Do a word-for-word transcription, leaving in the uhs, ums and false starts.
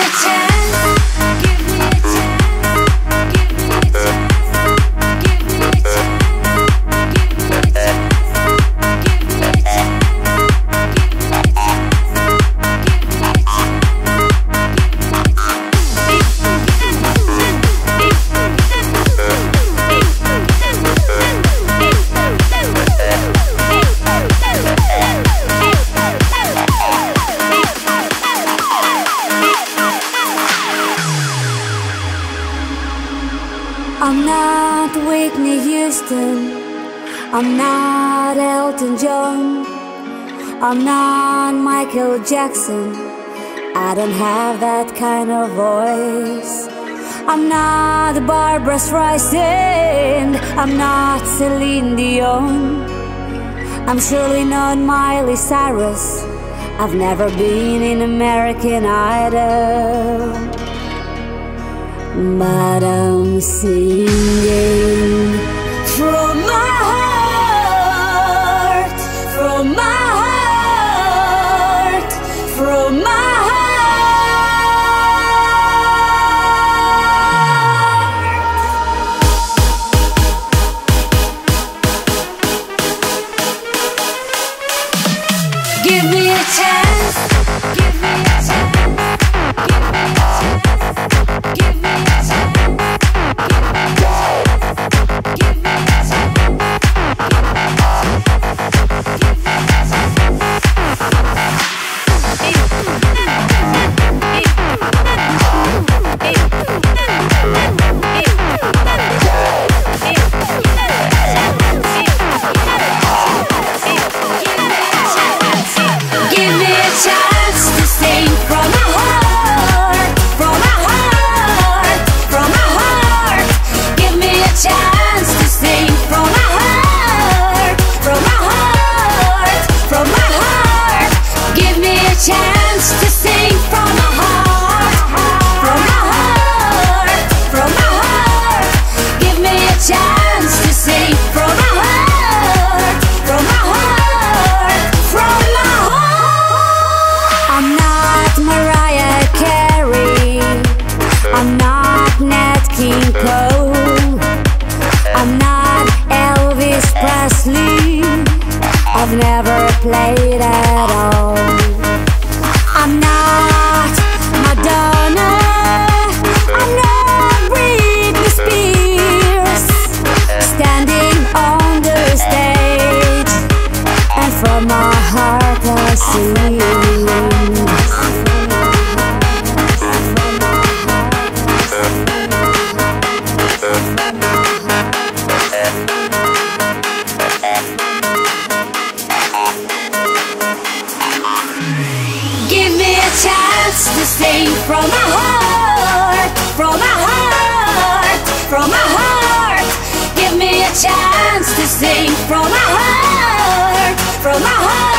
I'm not Whitney Houston, I'm not Elton John, I'm not Mickael Jackson, I don't have that kind of voice. I'm not Barbra Streisand, I'm not Celine Dion, I'm surely not Miley Syrus, I've never been in American Idol. But I'm singing from my heart, from my heart, from my heart. Give me a chance, give me a chance, give me a chance, give me a chance. Mariah Carey, I'm not Nat King Cole, I'm not Elvis Presley, I've never played at all. I'm not Mdonna, I'm not Britney Spears, standing on the stage, and from my heart I sing. Give me a chance to sing from my heart, from my heart, from my heart. Give me a chance to sing from my heart, from my heart.